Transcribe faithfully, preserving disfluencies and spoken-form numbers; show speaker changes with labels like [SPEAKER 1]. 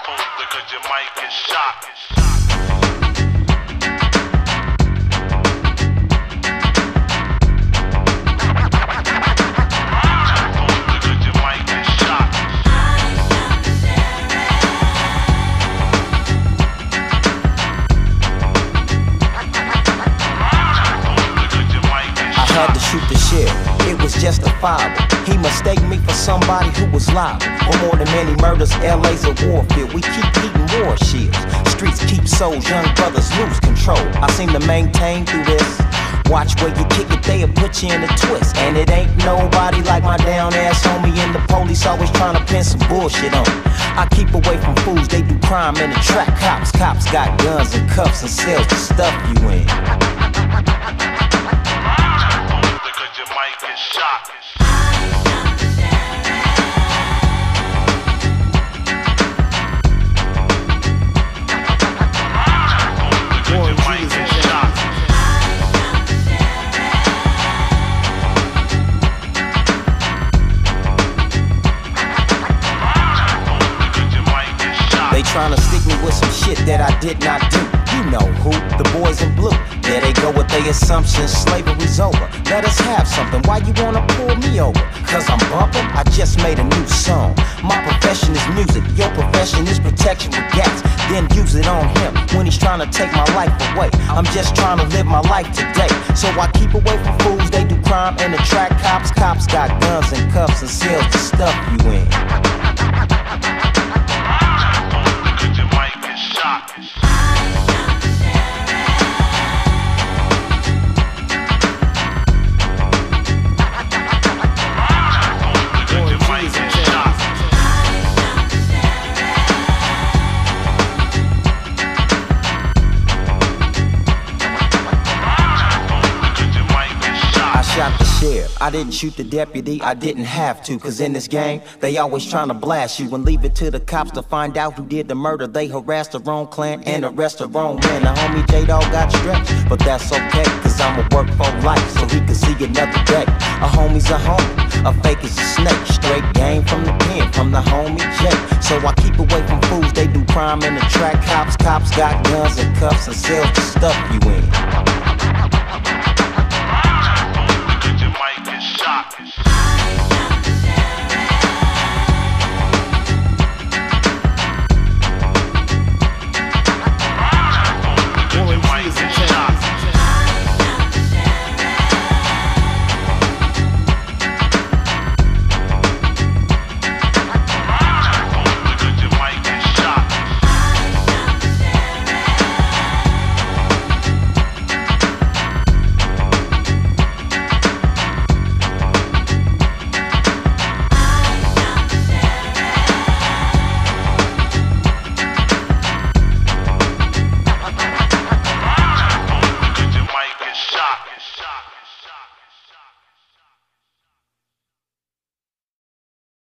[SPEAKER 1] poster cause you might get shot.
[SPEAKER 2] Had to shoot the shit, it was justifiable. He mistaken me for somebody who was liable. For more than many murders, L A's a warfield. We keep eating war shields. Streets keep souls, young brothers lose control. I seem to maintain through this. Watch where you kick it, they'll put you in a twist. And it ain't nobody like my down ass homie. And the police always trying to pin some bullshit on me. I keep away from fools, they do crime in the track. Cops, cops got guns and cuffs and cells to stuff you in.
[SPEAKER 1] Shot.
[SPEAKER 2] They tryna stick me with some shit that I did not do. You know who, the boys in blue. There they go with their assumptions, slavery's over. Let us have something, why you wanna pull me over? Cause I'm bumping, I just made a new song. My profession is music, your profession is protection with gas. Then use it on him when he's trying to take my life away. I'm just trying to live my life today. So I keep away from fools, they do crime and attract cops. Cops got guns and cuffs and cells to stuff you in.
[SPEAKER 1] Cause you might get shot.
[SPEAKER 2] Shot the sheriff, I didn't shoot the deputy, I didn't have to. Cause in this game, they always trying to blast you and leave it to the cops to find out who did the murder. They harassed the wrong clan and arrest the wrong man. The homie J-Dog got stretched, but that's okay. Cause I'ma work for life so he can see another day. A homie's a homie, a fake is a snake. Straight game from the pen, from the homie Jake. So I keep away from fools, they do crime in the track. Cops, cops got guns and cuffs and cells to stuff you in.